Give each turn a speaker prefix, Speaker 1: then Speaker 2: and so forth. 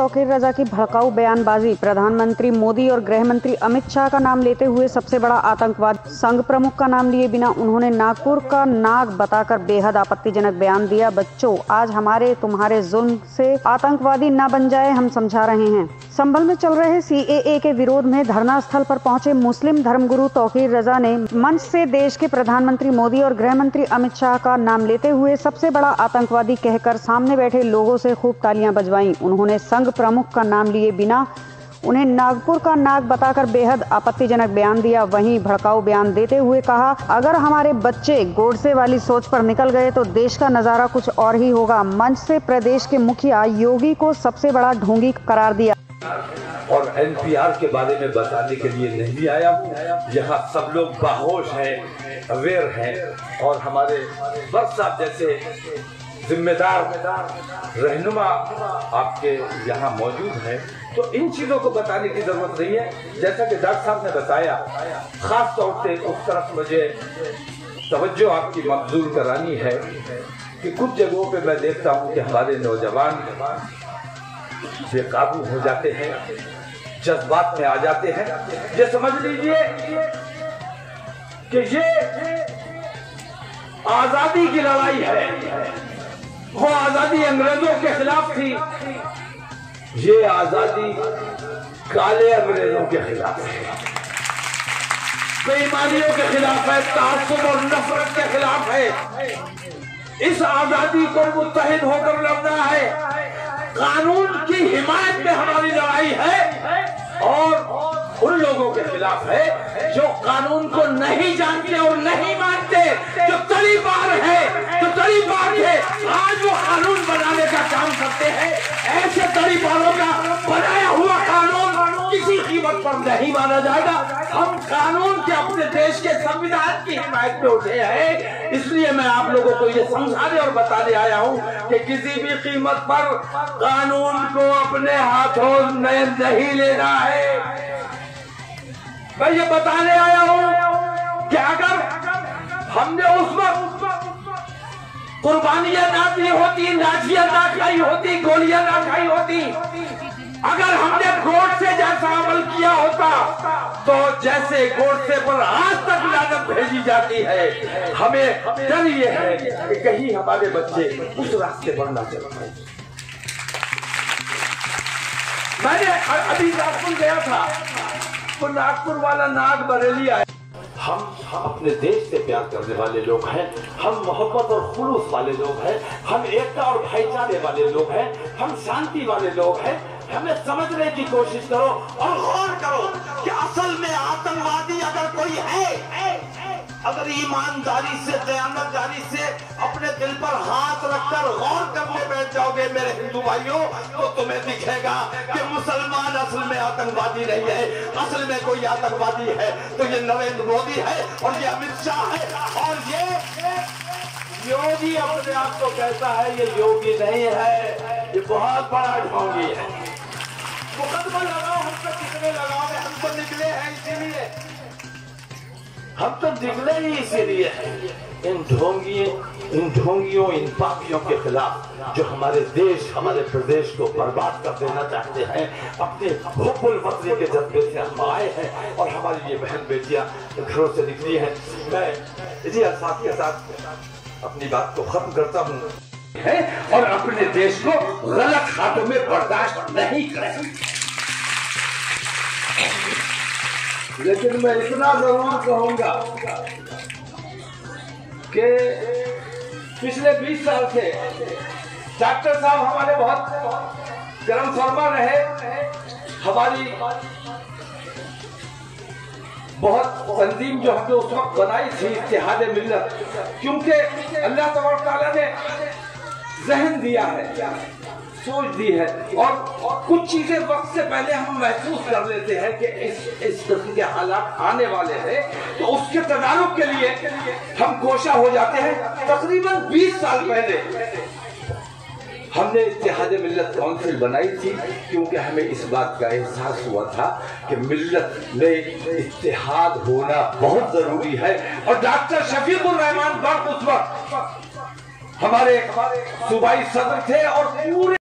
Speaker 1: तौकीर रजा की भड़काऊ बयानबाजी। प्रधानमंत्री मोदी और गृह मंत्री अमित शाह का नाम लेते हुए सबसे बड़ा आतंकवाद संघ प्रमुख का नाम लिए बिना उन्होंने नागपुर का नाग बताकर बेहद आपत्तिजनक बयान दिया। बच्चों, आज हमारे तुम्हारे जुल्म से आतंकवादी न बन जाए, हम समझा रहे हैं। संभल में चल रहे CAA के विरोध में धरना स्थल पर पहुंचे मुस्लिम धर्मगुरु तौकीर रजा ने मंच से देश के प्रधानमंत्री मोदी और गृह मंत्री अमित शाह का नाम लेते हुए सबसे बड़ा आतंकवादी कहकर सामने बैठे लोगों से खूब तालियां बजवाईं। उन्होंने संघ प्रमुख का नाम लिए बिना उन्हें नागपुर का नाग बताकर बेहद आपत्तिजनक बयान दिया। वहीं भड़काऊ बयान देते हुए कहा, अगर हमारे बच्चे गोडसे वाली सोच पर निकल गए तो देश का नजारा कुछ और ही होगा। मंच से प्रदेश के मुखिया योगी को सबसे बड़ा ढोंगी करार दिया।
Speaker 2: और NPR के बारे में बताने के लिए नहीं आया हूँ। यहाँ सब लोग बाहोश हैं, अवेयर हैं और हमारे बस साहब जैसे जिम्मेदार रहनुमा आपके यहाँ मौजूद हैं, तो इन चीजों को बताने की जरूरत नहीं है। जैसा कि डॉक्टर साहब ने बताया, खास तौर से उस तरफ मुझे तवज्जो आपकी मबजूल करानी है कि कुछ जगहों पे मैं देखता हूँ कि हमारे नौजवान बेकाबू हो जाते हैं, जज्बात में आ जाते हैं। ये समझ लीजिए कि ये आजादी की लड़ाई है। वो आजादी अंग्रेजों के खिलाफ थी, ये आजादी काले अंग्रेजों के खिलाफ है, बेईमानियों के खिलाफ है, तासुब और नफरत के खिलाफ है। इस आजादी को मुत्तहिद होकर लड़ना है। कानून की हिमायत में हमारी लड़ाई है और उन लोगों के खिलाफ है जो कानून को नहीं जानते और नहीं मानते, जो तरीबार है, जो तरीबार है, आज वो कानून बनाने का काम करते हैं। ऐसे तरीबारों का बनाया हुआ कानून किसी कीमत पर नहीं माना जाएगा। हम कानून के अपने देश के संविधान की हिमायत में उठे हैं, इसलिए मैं आप लोगों को ये समझाने और बताने आया हूँ कि किसी भी कीमत पर कानून को अपने हाथों में नहीं लेना है। मैं ये बताने आया हूँ कि अगर हमने उस वक्त कुर्बानियां ना दी होती, नाजियां ना खाई होती, गोलियां ना खाई होती, अगर हमने गोडसे जैसा अमल किया होता तो जैसे गोडसे पर आज तक लानत भेजी जाती है, हमें डर ये है कि कहीं हमारे बच्चे उस रास्ते पर ना चल पाए। मैंने अभी नागपुर गया था तो नागपुर वाला नाग बरेली आया। हम अपने देश से प्यार करने वाले लोग हैं, हम मोहब्बत और खुलूस वाले लोग हैं, हम एकता और भाईचारे वाले लोग हैं, हम शांति वाले लोग हैं। हमें समझने की कोशिश करो और गौर करो कि असल में आतंकवादी अगर कोई है, अगर ईमानदारी से, दयानतदारी से अपने दिल पर हाथ रखकर गौर करने बैठ जाओगे मेरे हिंदू भाइयों, तो तुम्हें दिखेगा कि मुसलमान असल में आतंकवादी नहीं है। असल में कोई आतंकवादी है तो ये नरेंद्र मोदी है और ये अमित शाह है और ये योगी अपने आप को कहता है। ये योगी नहीं है, ये बहुत बड़ा ढोंगी है। मुकदमा लगाओ, हम तो कितने लगाओगे, हम तो निकले हैं इसीलिए, हम तो निकले ही इसीलिए हैं। इन ढोंगियों, इन पापियों के खिलाफ जो हमारे देश, हमारे प्रदेश को बर्बाद कर देना चाहते हैं, अपने हुब्बुल वतनी के जज्बे से हम आए हैं और हमारी ये बहन बेटियां घरों से निकली हैं। मैं इसी अल्फाज के साथ अपनी बात को खत्म करता हूँ और अपने देश को गलत हाथों में बर्दाश्त नहीं करें। लेकिन मैं इतना जरूर कहूंगा कि पिछले 20 साल से डॉक्टर साहब हमारे बहुत गर्म फरमा रहे, हमारी बहुत तंजीम जो हमने उस वक्त बनाई थी इत्तेहादे मिल्लत, क्योंकि अल्लाह तबारक तआला ने जहन दिया है, सोच दी है और कुछ चीजें वक्त से पहले हम महसूस कर लेते हैं कि इस किस्म के हालात आने वाले हैं, तो उसके तदारुक के लिए हम कोशा हो जाते हैं। तकरीबन 20 साल पहले हमने इत्तेहादे मिल्लत काउंसिल बनाई थी, क्योंकि हमें इस बात का एहसास हुआ था कि मिल्लत में इत्तेहाद होना बहुत जरूरी है। और डॉक्टर शफीकुर रहमान बर्क उस वक्त हमारे सूबाई सदर थे और पूरे